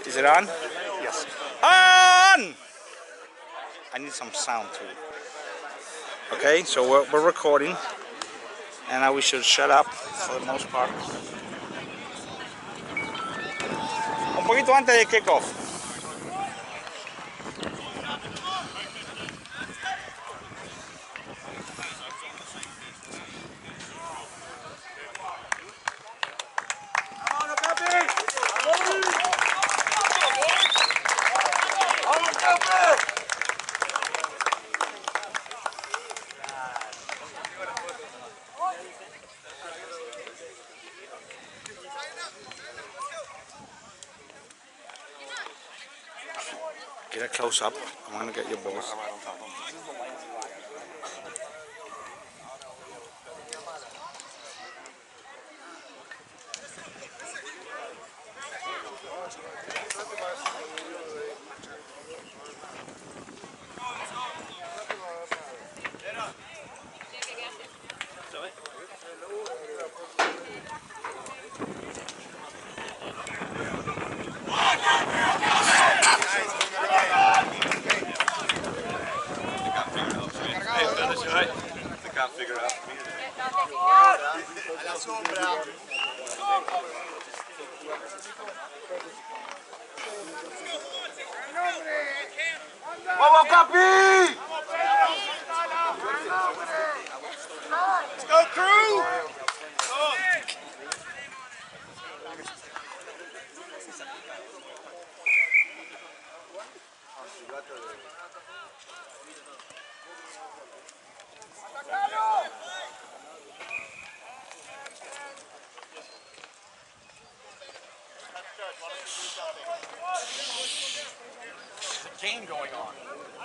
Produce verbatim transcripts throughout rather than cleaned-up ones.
Is it on? Yes. On! I need some sound too. Okay, so we're, we're recording, and now we should shut up for the most part. Un poquito antes de kickoff. Get a close up. I'm gonna get your balls. ¡Vamos, Capi! Let's go, crew! There's a game going on.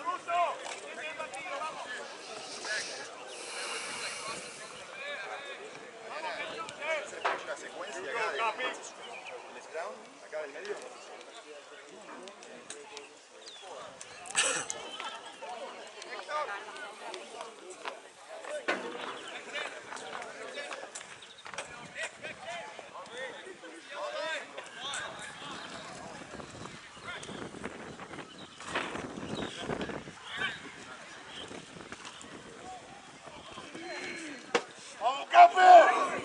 ¡Vamos, Capi!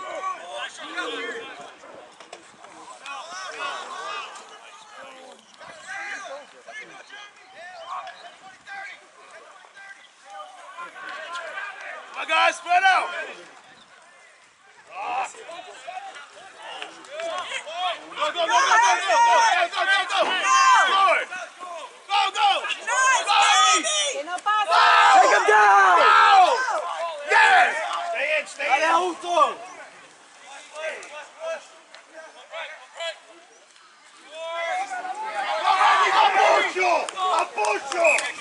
Come on, guys, spread out! Go, go, go, go, go, go, go, go, go, go, go! Score! Go, go! Go! Take him down! Go! Yes! Stay in, stay in! Dale, justo! ¡Apoyo! ¡Apoyo!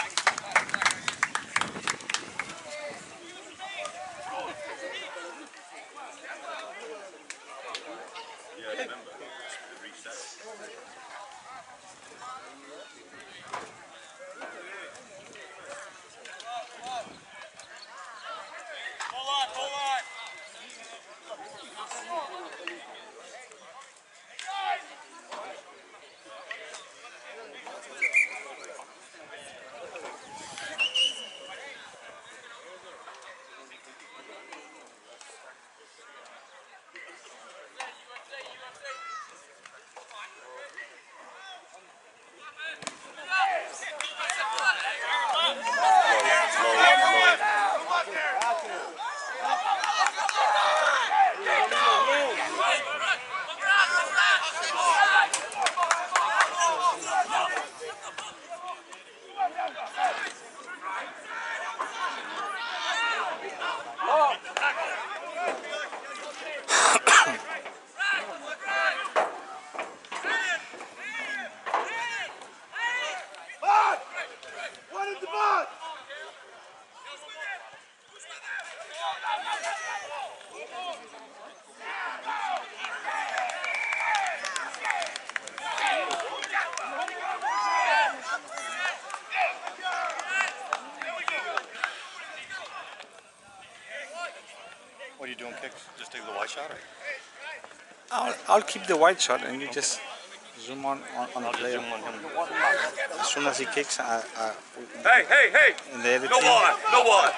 What are you doing, kicks? Just take the wide shot, or? I'll, I'll keep the wide shot, and you just zoom on on, on the I'll just player. zoom on him. As soon as he kicks, uh, uh, Hey, hey, hey! in the editing, No one, no one.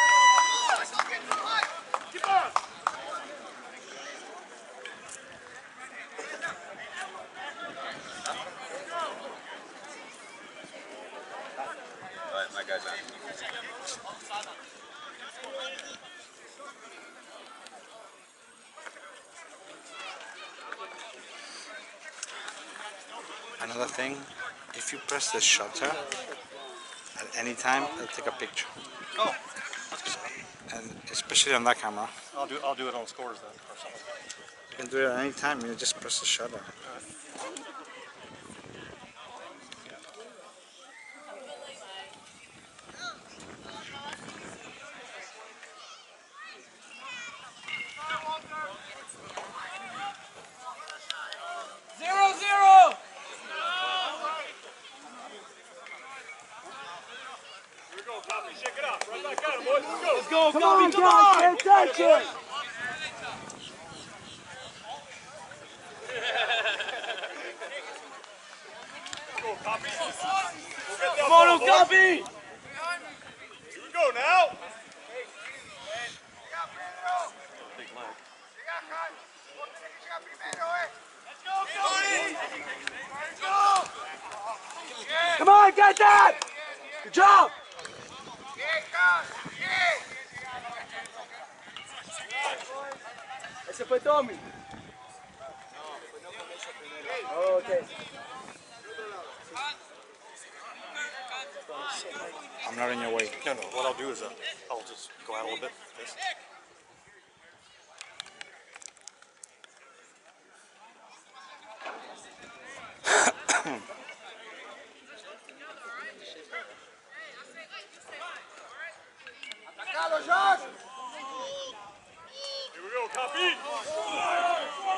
Alright, my guy's on. another thing, if you press the shutter at any time, it'll take a picture. Oh, And especially on that camera. I'll do I'll do it on scores then or something. You can do it at any time, you just press the shutter. Zero, zero! Here we go, Copy, shake it up. Right back at him, boys. Let's go. Let's go, come on, come on! Pay attention! Go, Copy. Come on, copy! Here we go now. Big leg. Come on, get that! Good job! Ese fue Tommy. Oh, okay. I'm not in your way. No, no. What I'll do is uh, I'll just go out a little bit. This. Here we go, Copy.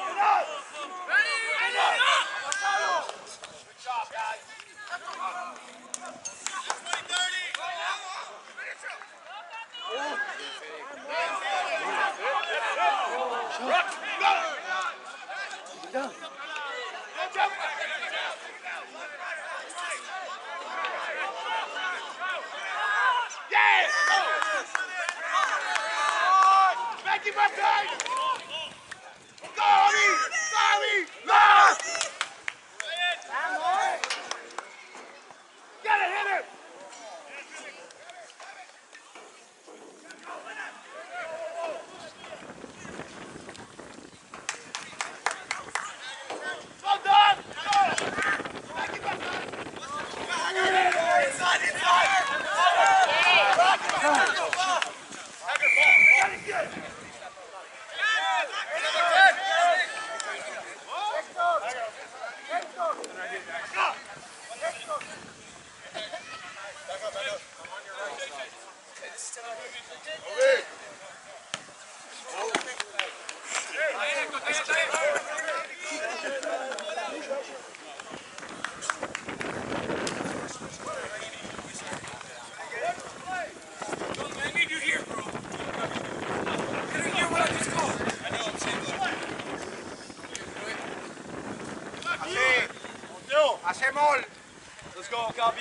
Let's go, copy.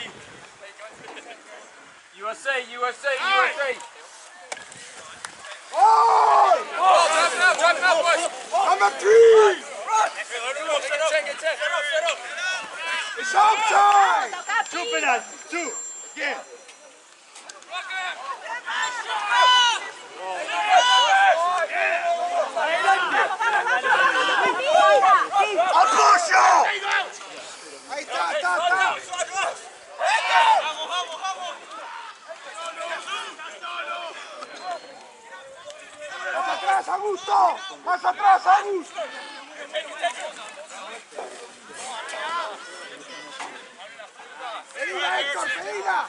U S A, U S A, U S A. Oh! Oh, drop it out, drop it out, boys. I'm a three! Check it, check it. It's outside! Two penalty. Two. Again. I'll push you! Ahí está, está, está. Más atrás, Augusto! Más atrás, Augusto! Pedida, Héctor, pedida.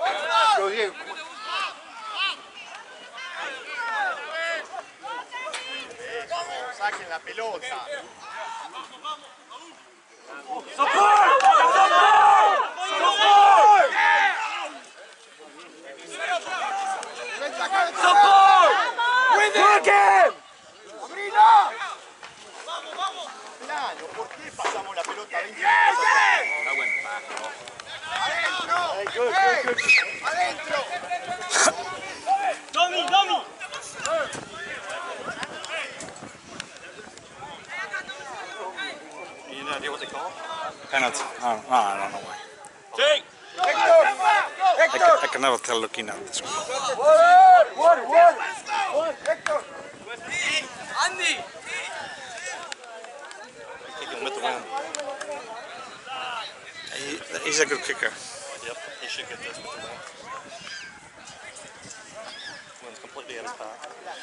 Saquen la pelota. Support! Support! Support! Support! With him! ¡Abrila! Plano, ¿por qué pasamos la pelota veinte Adentro. Hey, adentro. Domi, Domi! You no idea what they call? Penalty. Oh, no, I don't know why. Jake! Hector. I, Hector. ca- I can never tell looking at the screen. One, one, one. One, Hector. Andy! Kick him with the wind. He, he's a good kicker. Yep, he should get this with the wind. Wind's completely at his back.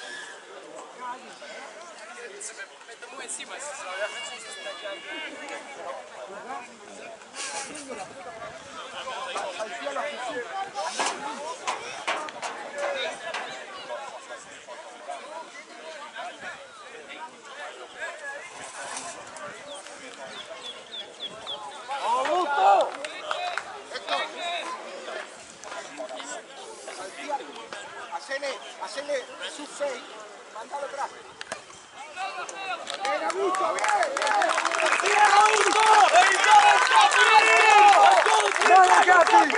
Hacele, hacele su seis. Mándalo atrás. Bien, Augusto, bien, bien. Dai, ragazzi!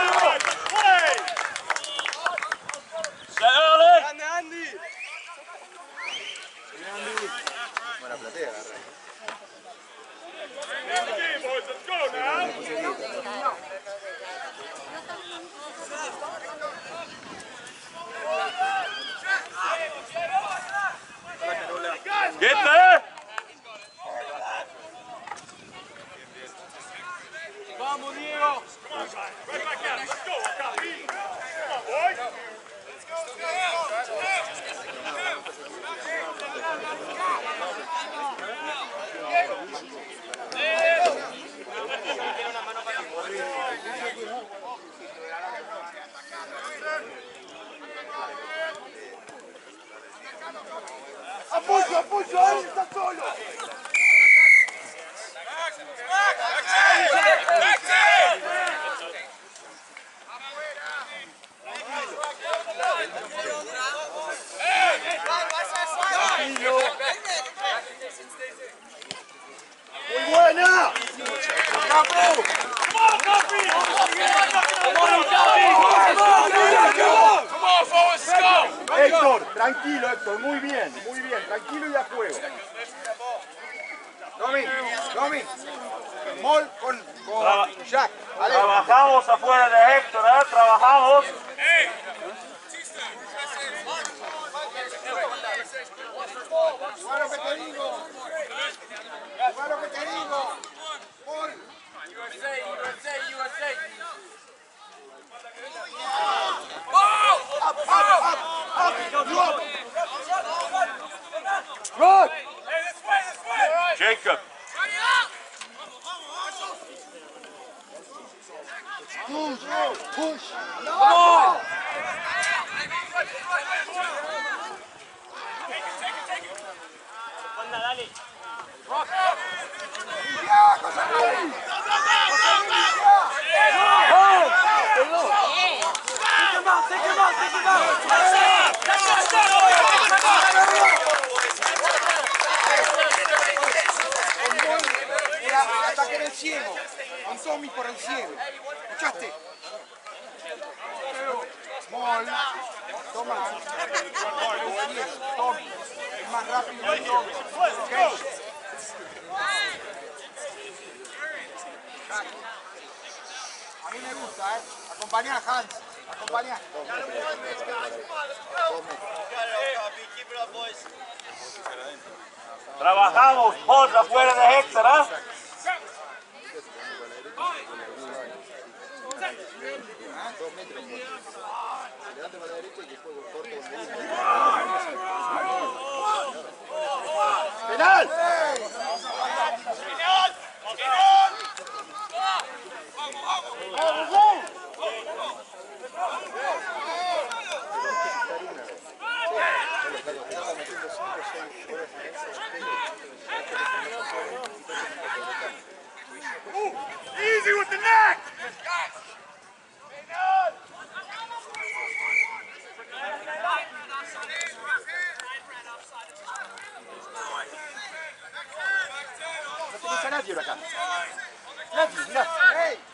Grande Andy! Buena platea, agarra. Let's go now! Get there! Vamos, Diego! Come on, guys. Right back at it. Let's go. Copy. Come on, boys. Let's go. Apoyo, apoyo, él está solo. Muy buena. Capo. Héctor, tranquilo Héctor, muy bien, muy bien, tranquilo y a juego. Domi, Domi, Mol con, con Jack. Adentro. Trabajamos afuera de Héctor, ¿eh? Trabajamos. Juega lo que te digo. Juega lo que te digo. Mol. U S A, U S A, U S A. Up, up, up, up, drop. Run. Jacob. Push, push. Come on! Anda, dale. Ya, José Luis. José Luis, Take him out, take him out, take him out! Era el ataque en el ciego. Con Tommy por el ciego. ¿Escuchaste? Mol. Toma. Tommy. Es más rápido que Tommy. Ok. A mí me gusta, ¿eh? Acompañá a Hans. Acompañá. Trabajamos, Paul, afuera de Héctor, ¿ah? ¡Penal! Easy with the neck! No tienes a nadie acá. Nadie, mirá. ¡Ey!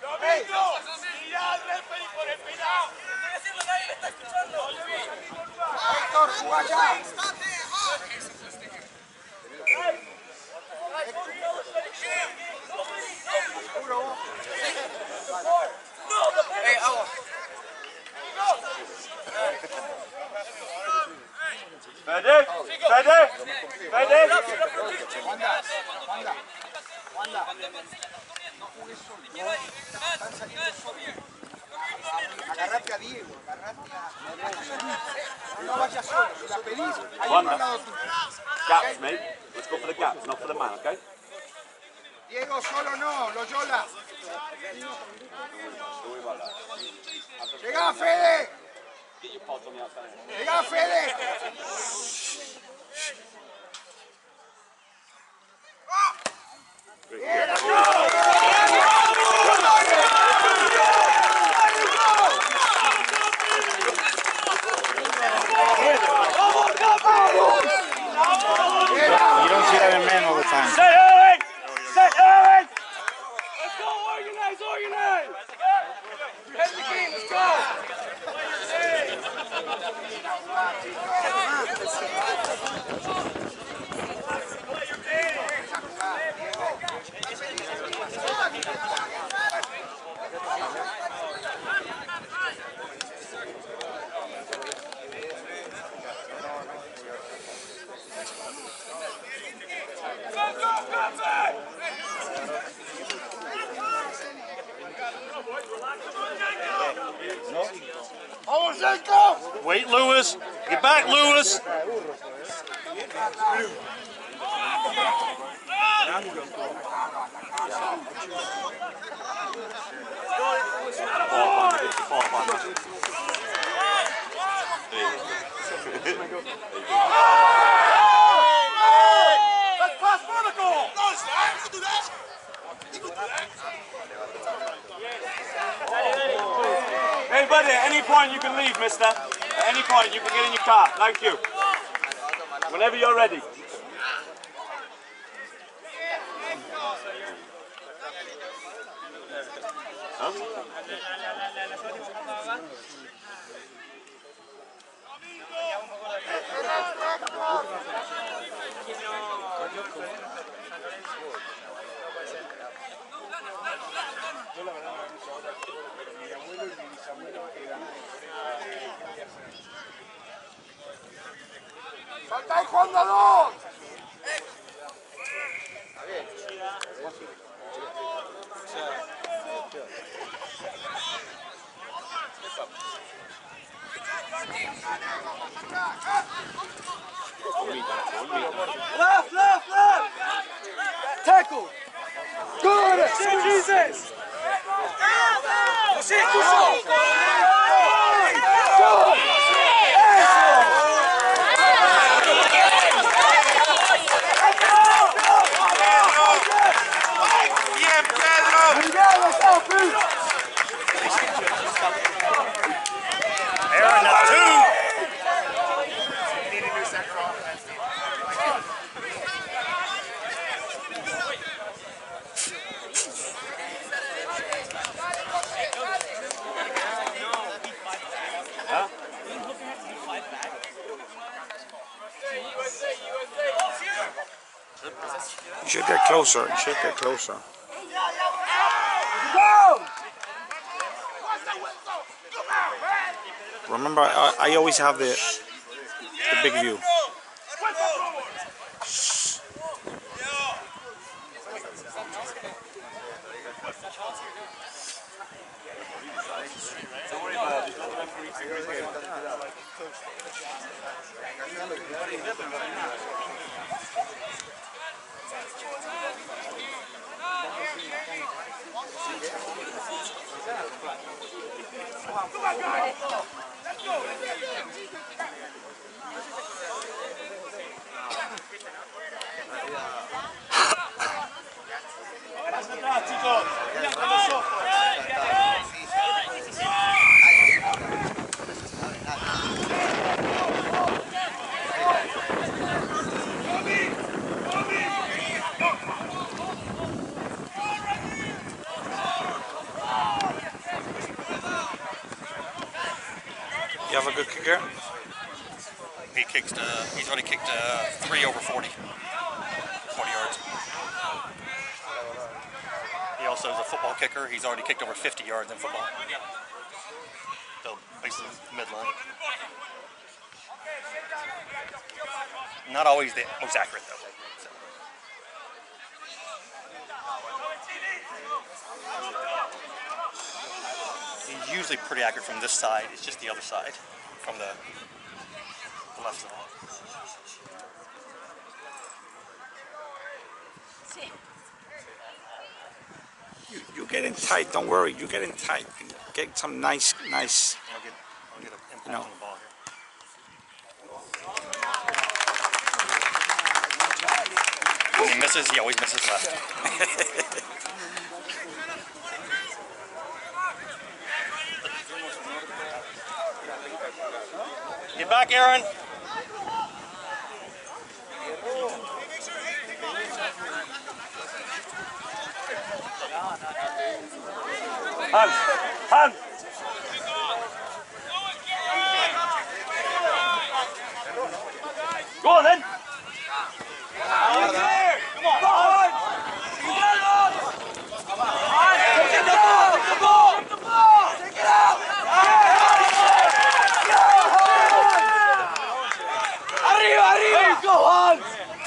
jugues solo. No, están saliendo solos. Agarrate a Diego, agarrate a... No vayas solo, si la pedís, hay un lado tuyo. Gaps, mate. Let's go for the gaps, not for the man, okay? Diego, solo no, Loyola. Llegá, Fede. Llegá, Fede. Bien, You don't see that in men all the time. Set early! Set early! Let's go, organize, organize! Head the game, let's go! Wait, Lewis. Get back, Lewis. Let's pass vertical! Hey, buddy, at any point you can leave, mister. At any point you can get in your car. Thank you. Whenever you're ready. Huh? ¡Falta el Juan Dadón! Left, left, left! Tackle! Good! Shit, Jesus! Shit, Cuso! Bien, Pedro. They're in the two. You should get closer. You should get closer. Remember, I, I always have the the big view. You have a good kicker? He kicks. Uh, he's already kicked uh, three over forty, forty yards. He also is a football kicker. He's already kicked over fifty yards in football. So basically midline. Not always the most accurate though. So. usually pretty accurate from this side. It's just the other side, from the, the left side. You, you're getting tight. Don't worry. You're getting tight. Get some nice, nice. I'll get, I'll get an impact No. on the ball here. When he misses, he always misses left. Get back, Aaron. Hands, hands. Go on then. Arriba, arriba. Go on.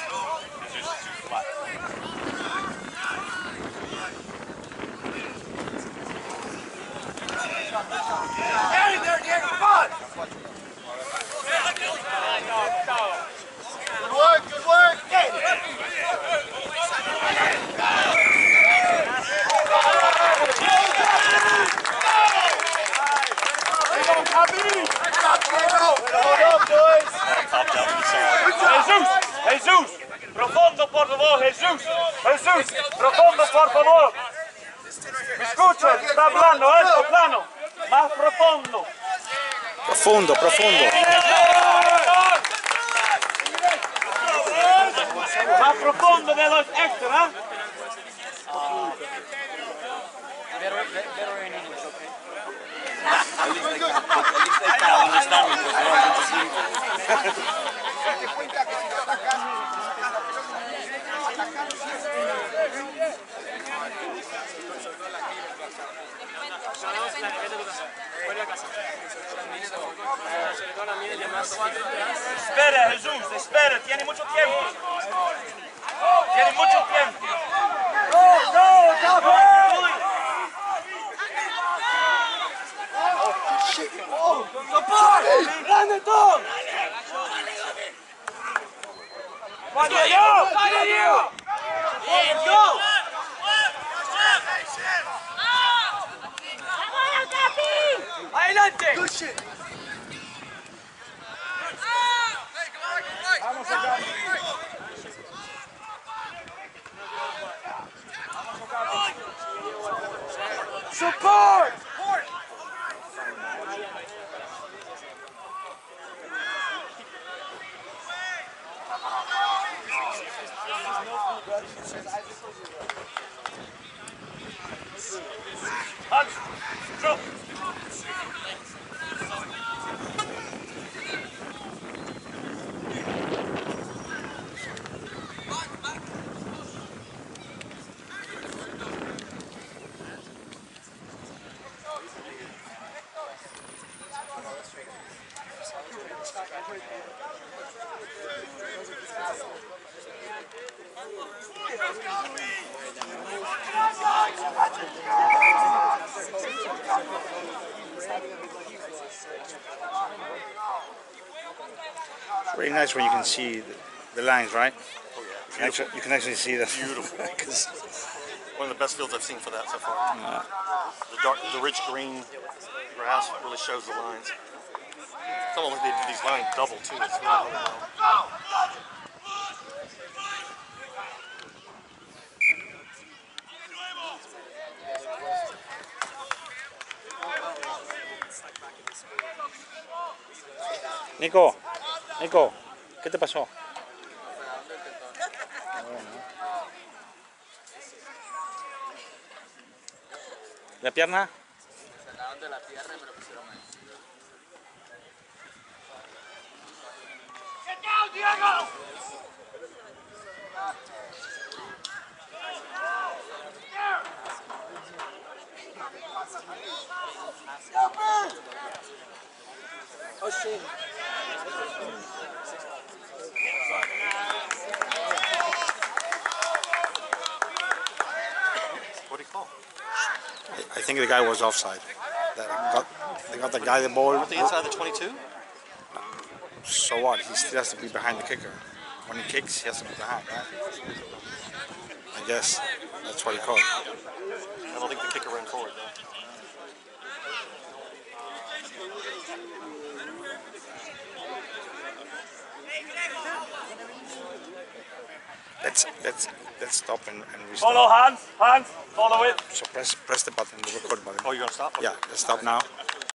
Good work, good work. Jesús, Jesús, profundo por favor, Jesús, Jesús, profundo por favor. ¿Me escuchas? Está hablando alto, plano, más profundo. Profundo, profundo. Más profundo de los extra. Date cuenta que si lo atacas, Espera, Jesús, espera, tiene mucho tiempo. Tiene mucho tiempo. ¡Go, go, go! ¡Brandon! ¡Cuando yo! ¡Cuando yo! ¡Go! ¡Adelante! good shit. Support! Hands, drop. It's really nice when you can see the, the lines, right? Oh yeah, You can actually, you can actually see them. Beautiful. One of the best fields I've seen for that so far. Yeah. The dark, the rich green grass really shows the lines. It's almost like they did these lines double too. It's really, really well. Nico, Nico, ¿qué te pasó? ¿La pierna? Sacaron de la pierna y me lo pusieron ahí. Get down, Diego! Oh shit. What do you call? I, I think the guy was offside. That got, they got the guy the ball. Aren't they inside the twenty-two? So what? He still has to be behind the kicker. When he kicks, he has to be behind, right? I guess that's what he called. I don't think the kicker ran forward though. Let's let's let's stop and, and restart. Follow hands, hands, follow it. So press press the button, the record button. Oh, you're gonna stop? Yeah, let's stop now.